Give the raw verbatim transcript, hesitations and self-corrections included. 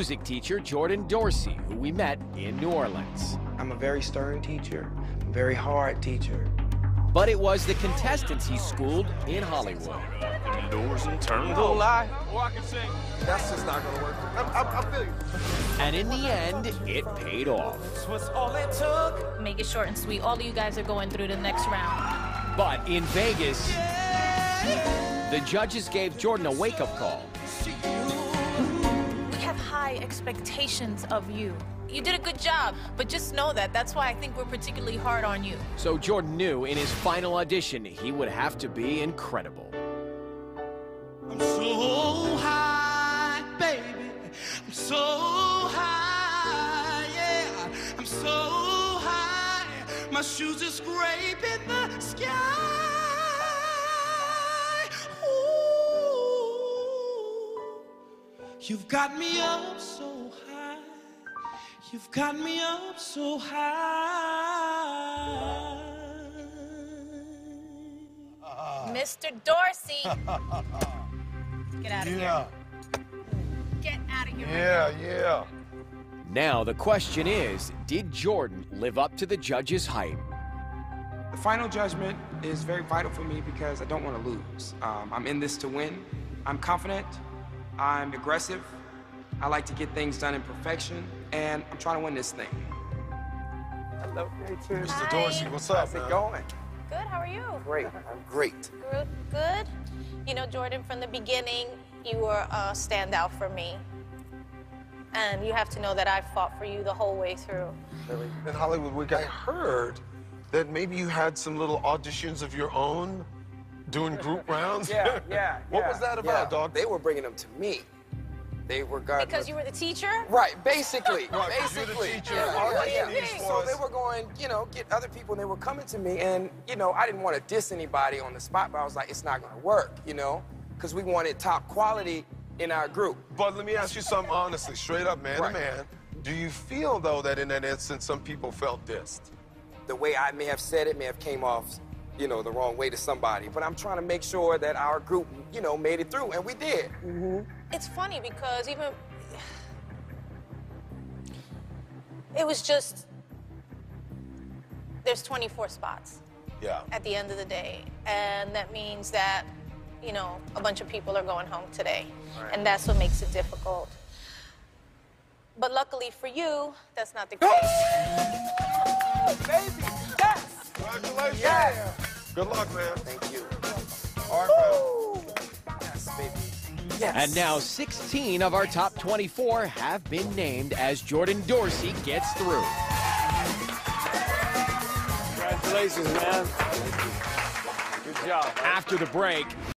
music teacher Jordan Dorsey, who we met in New Orleans. I'm a very stern teacher, very hard teacher. But it was the contestants he schooled in Hollywood. Doors and turn the light. Oh, I can sing. That's just not gonna work. I, I, I feel you. And in the end, it paid off. This was all it took. Make it short and sweet. All of you guys are going through the next round. But in Vegas, the judges gave Jordan a wake-up call. We have high expectations of you. You did a good job, but just know that. That's why I think we're particularly hard on you. So Jordan knew in his final audition he would have to be incredible. I'm so high, baby. I'm so high, yeah. I'm so high. My shoes are scraping the sky. Ooh, you've got me up so high. You've got me up so high. Mister Dorsey. Get out of Yeah. here. Get out of here. Yeah, yeah. Now the question is, did Jordan live up to the judges' hype? The final judgment is very vital for me because I don't want to lose. Um, I'm in this to win. I'm confident. I'm aggressive. I like to get things done in perfection, and I'm trying to win this thing. Hello, Mister Mister Dorsey, what's up, How's it man? going? Good, how are you? Great. I'm great. Good, good. You know, Jordan, from the beginning, you were a standout for me. And you have to know that I fought for you the whole way through. Really? In Hollywood Week, I heard that maybe you had some little auditions of your own doing group rounds. Yeah, yeah. What yeah, was that about, yeah. dog? They were bringing them to me. They were guarding Because you were the teacher? Right, basically. Right, 'cause you're the basically. teacher, Yeah, all yeah, you yeah. need So was- they were going, you know, get other people, and they were coming to me, and, you know, I didn't want to diss anybody on the spot, but I was like, it's not going to work, you know, because we wanted top quality in our group. But let me ask you something honestly, straight up, man Right. to man. Do you feel, though, that in that instance, some people felt dissed? The way I may have said it may have came off, you know, the wrong way to somebody, but I'm trying to make sure that our group, you know, made it through, and we did. Mm-hmm. It's funny because even... It was just... There's twenty-four spots Yeah. at the end of the day. And that means that, you know, a bunch of people are going home today. Right. And that's what makes it difficult. But luckily for you, that's not the case. Baby, yes! Congratulations. Yeah. Good luck, man. Thank you. All right, man. Yes, baby. Yes. And now sixteen of our top twenty-four have been named as Jordan Dorsey gets through. Congratulations, man. Good job. After the break,